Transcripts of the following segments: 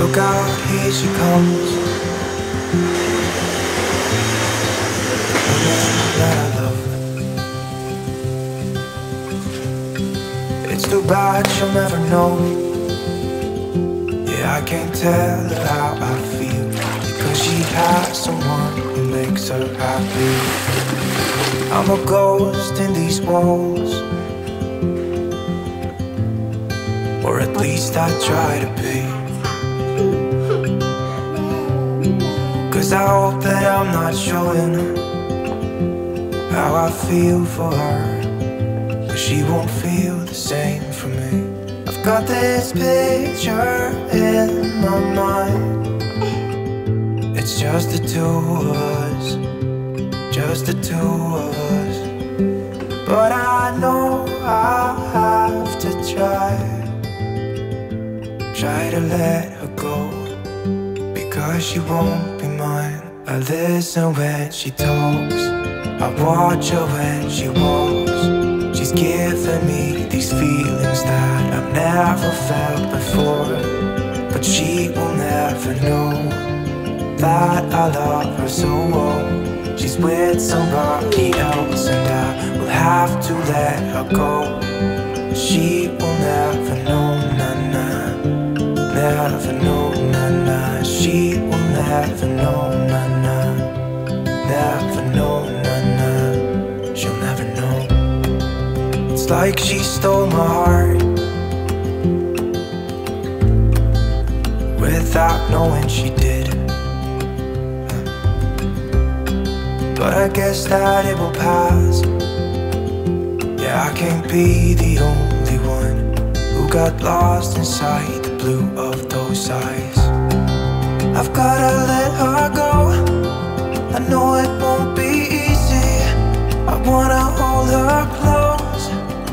Look out, here she comes. The man that I love. It's too bad she'll never know. Yeah, I can't tell her how I feel, because she has someone who makes her happy. I'm a ghost in these walls, or at least I try to be. 'Cause I hope that I'm not showing how I feel for her, but she won't feel the same for me. I've got this picture in my mind. It's just the two of us, just the two of us. But I know I have to try to let her go, because she won't be mine. I listen when she talks, I watch her when she walks. She's giving me these feelings that I've never felt before, but she will never know that I love her so well. She's with somebody else and I will have to let her go. She will never know, na-na, never know, na-na. She will never know, na-na, never know, na-na. She'll never know. It's like she stole my heart without knowing she did. But I guess that it will pass. Yeah, I can't be the only one who got lost inside the blue of those eyes. I've gotta let her go. I know it won't be easy. I wanna hold her close,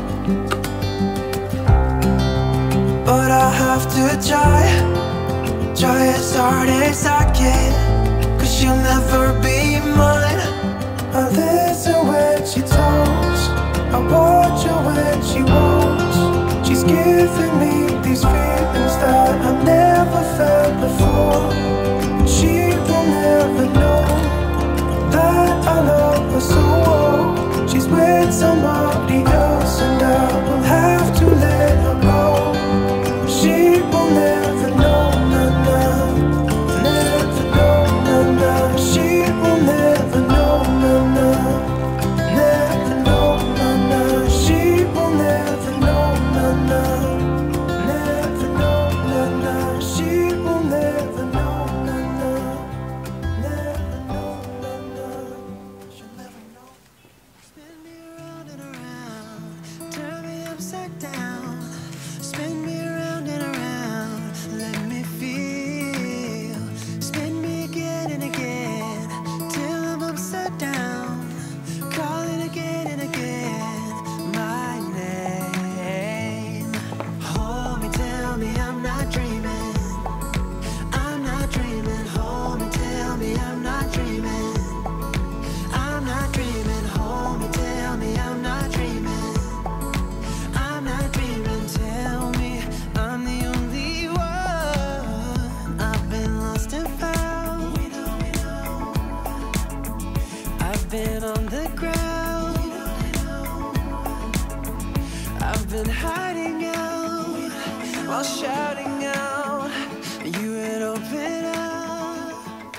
but I have to try as hard as I can, 'cause she'll never be mine. I listen when she talks, I watch her when she walks. She's giving me these feelings that I've never felt before. She will never know that I love her so well. She's with somebody else and I will have to let her go. She will never know, na-na, never know, na-na. She will never know, na-na, never know, na-na. She will never know, na-na, never know, na-na. She will never know, na-na, never know, na-na. She'll never know. Spin me around and around, turn me upside down. Spin me around and around, let me feel. Spin me again and again, till I'm upside down. Calling again and again, my name. Hold me, tell me I'm not dreaming. I'm not dreaming. Hold me, tell me I'm not dreaming. I'm not dreaming. Hold me, tell me I'm not dreaming. I'm not dreaming. Tell me I'm the only one. I've been lost and found. We know. I've been on the ground. I've been hiding out while shouting out. You would open up.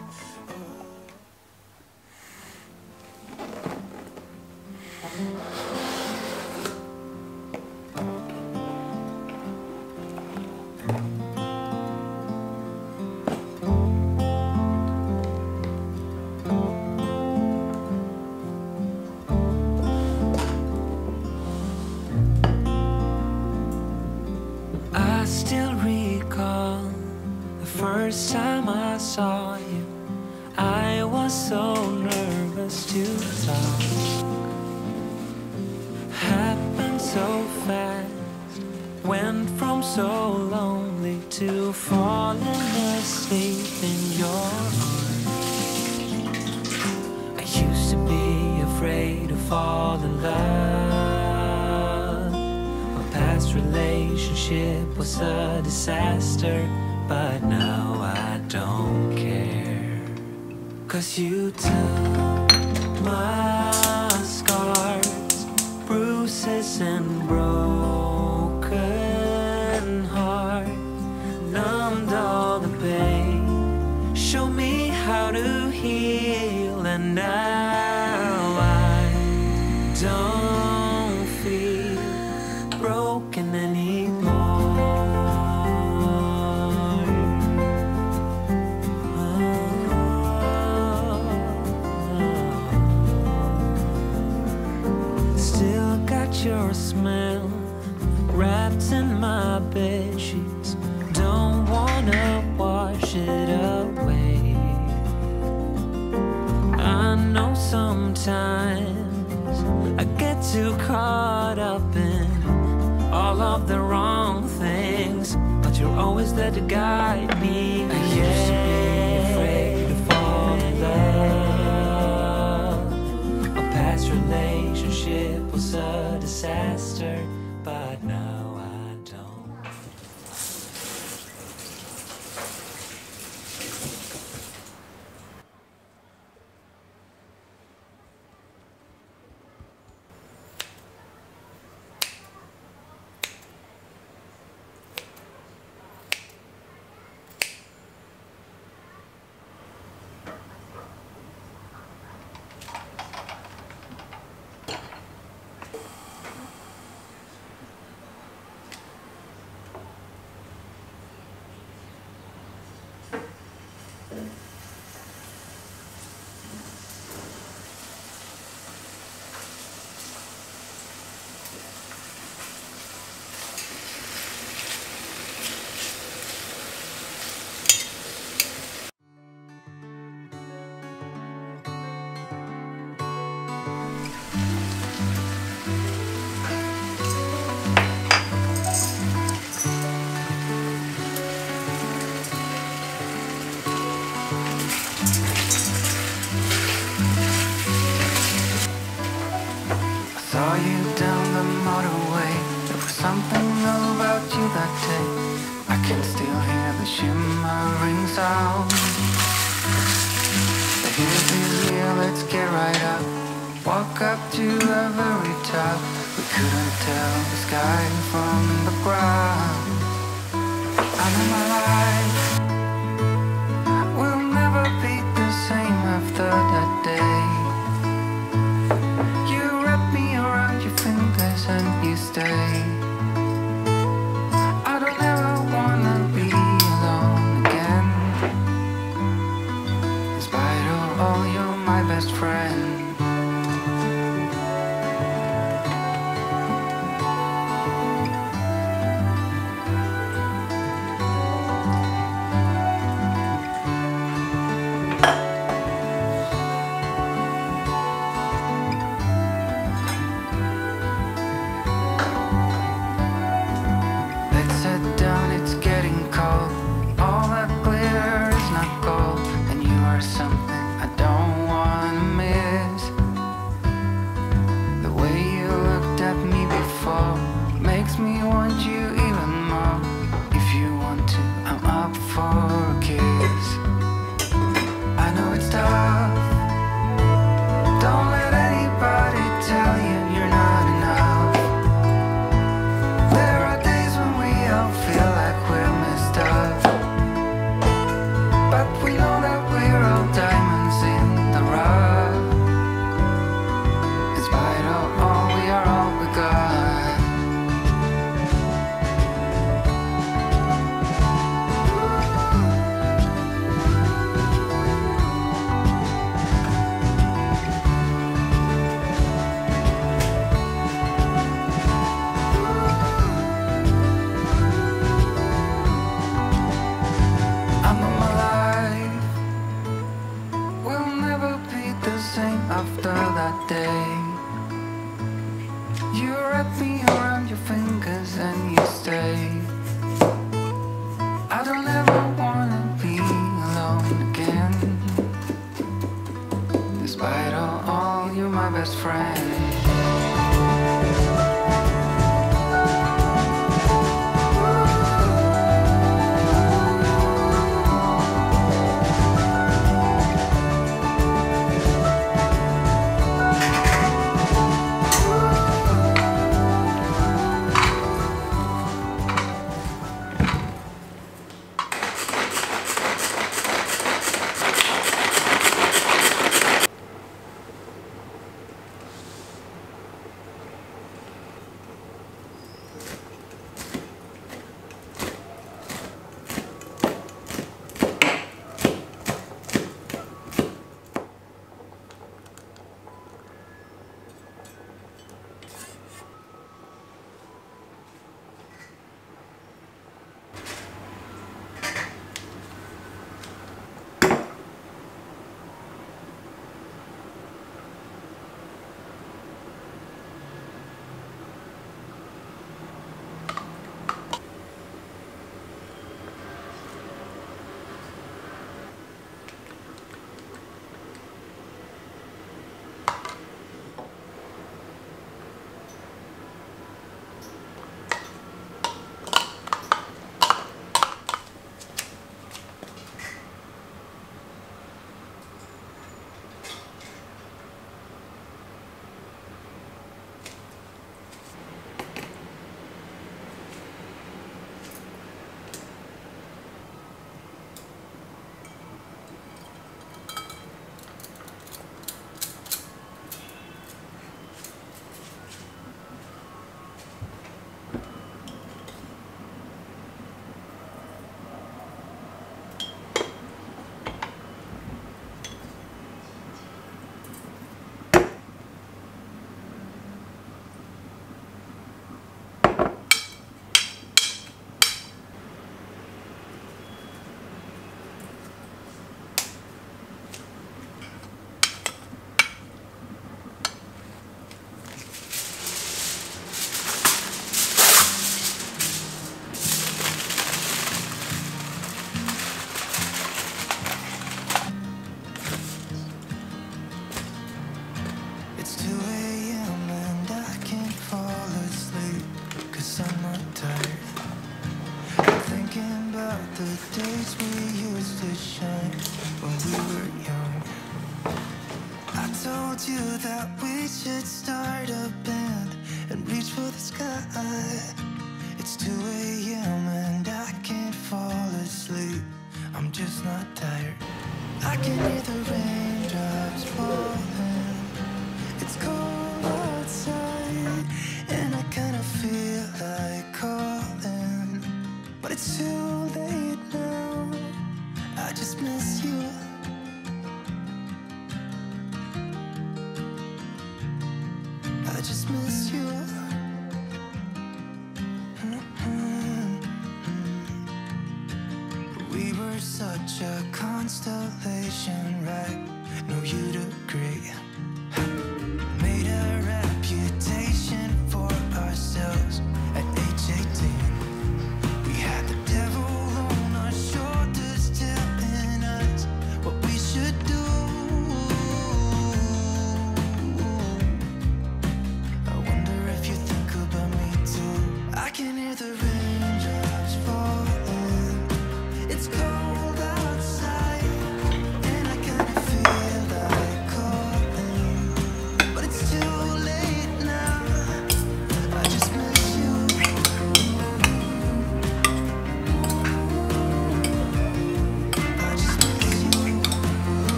I still recall the first time I saw you. I was so nervous to talk. Happened so fast, went from so lonely to falling asleep in your arms. I used to be afraid to fall in love. My past relationship was a disaster. but now I don't care. 'Cause you took my scars, bruises and broken heart, numbed all the pain, show me how to heal, and now I don't feel broken anymore. Still got your smell wrapped in my bed sheets, don't wanna wash it away. I know sometimes I get too caught up in all of the wrong things, but you're always there to guide me. I used to be afraid to fall in love. A past relationship was a disaster, but now I don't. Saw you down the motorway. There was something about you that day. I can still hear the shimmering sound. The hill is here, let's get right up. Walk up to the very top. We couldn't tell the sky from the ground. I know my life will never be the same after that day. You wrap me around your fingers and you stay. I don't ever wanna be alone again. Despite all, you're my best friend. After that day, you wrap me around your fingers and you stay. I don't ever wanna be alone again. Despite all, you're my best friend. lights we used to shine when we were young. I told you that we should start a band and reach for the sky. It's 2 a.m. and I can't fall asleep. I'm just not tired. I can hear the raindrops falling. It's cold outside and I kinda feel like calling, but it's too late now. I just miss you. I just miss you. We were such a constellation, right? No, you'd agree.